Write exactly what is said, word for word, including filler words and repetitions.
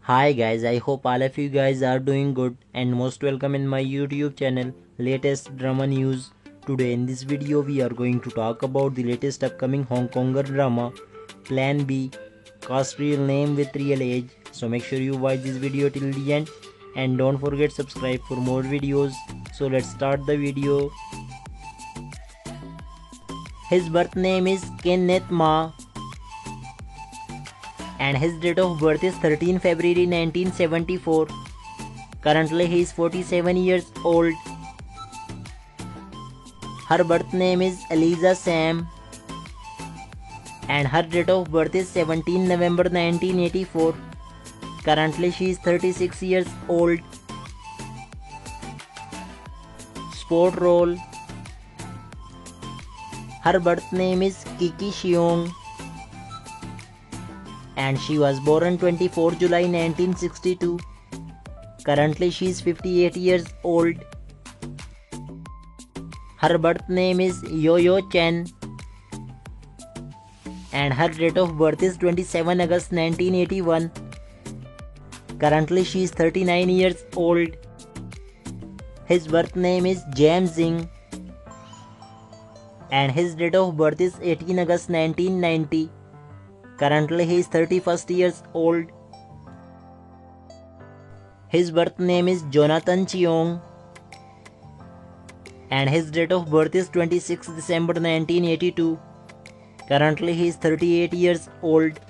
Hi guys, I hope all of you guys are doing good and most welcome in my YouTube channel latest drama news. Today in this video we are going to talk about the latest upcoming Hong Konger drama Plan B, cast real name with real age. So make sure you watch this video till the end and don't forget subscribe for more videos. So let's start the video. His birth name is Kenneth Ma and his date of birth is thirteenth February nineteen seventy-four. Currently he is forty-seven years old. Her birth name is Eliza Sam and her date of birth is seventeenth November nineteen eighty-four. Currently she is thirty-six years old. Sport role. Her birth name is Kiki Sheung and she was born on twenty-fourth July nineteen sixty-two. Currently she is fifty-eight years old. Her birth name is Yo-Yo Chen and her date of birth is twenty-seventh August nineteen eighty-one. Currently she is thirty-nine years old. His birth name is James Zing and his date of birth is eighteenth August nineteen ninety. Currently he is thirty-one years old. His birth name is Jonathan Cheong and his date of birth is twenty-sixth December nineteen eighty-two. Currently he is thirty-eight years old.